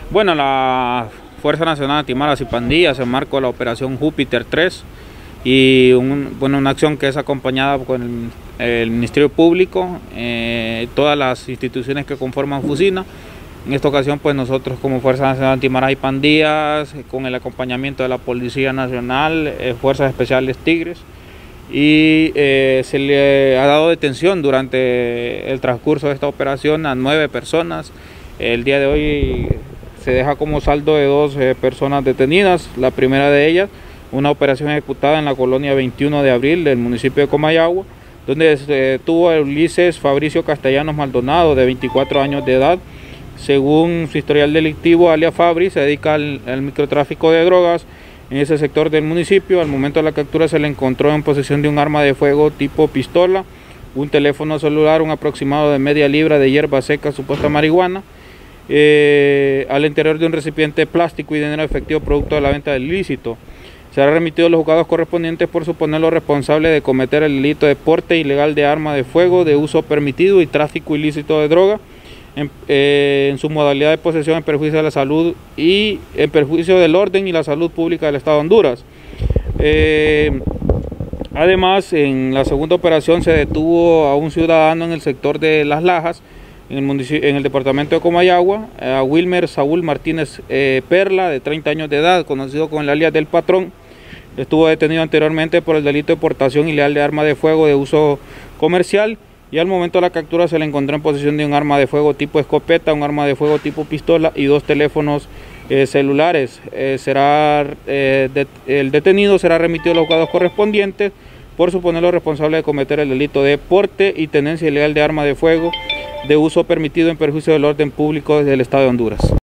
Bueno, la Fuerza Nacional Antimaras y Pandillas se marcó de la operación Júpiter 3 y una acción que es acompañada con el Ministerio Público, todas las instituciones que conforman FUSINA. En esta ocasión, pues nosotros como Fuerza Nacional Antimaras y Pandillas, con el acompañamiento de la Policía Nacional, Fuerzas Especiales Tigres, y se le ha dado detención durante el transcurso de esta operación a 9 personas. El día de hoy se deja como saldo de 2 personas detenidas. La primera de ellas, una operación ejecutada en la colonia 21 de abril del municipio de Comayagua, donde se detuvo a Ulises Fabricio Castellanos Maldonado, de 24 años de edad. Según su historial delictivo, alias Fabri se dedica al microtráfico de drogas en ese sector del municipio. Al momento de la captura se le encontró en posesión de un arma de fuego tipo pistola, un teléfono celular, un aproximado de media libra de hierba seca, supuesta marihuana, al interior de un recipiente plástico y dinero efectivo producto de la venta del ilícito. Será remitido a los juzgados correspondientes por suponerlo responsable de cometer el delito de porte ilegal de arma de fuego, de uso permitido y tráfico ilícito de droga, en su modalidad de posesión en perjuicio de la salud y en perjuicio del orden y la salud pública del Estado de Honduras. Además, en la segunda operación se detuvo a un ciudadano en el sector de Las Lajas, en el departamento de Comayagua, a Wilmer Saúl Martínez Perla, de 30 años de edad, conocido con el alias del Patrón. Estuvo detenido anteriormente por el delito de portación ilegal de arma de fuego de uso comercial, y al momento de la captura se le encontró en posesión de un arma de fuego tipo escopeta, un arma de fuego tipo pistola y 2 teléfonos celulares. El detenido será remitido a los juzgados correspondientes por suponerlo responsable de cometer el delito de porte y tenencia ilegal de arma de fuego de uso permitido en perjuicio del orden público del Estado de Honduras.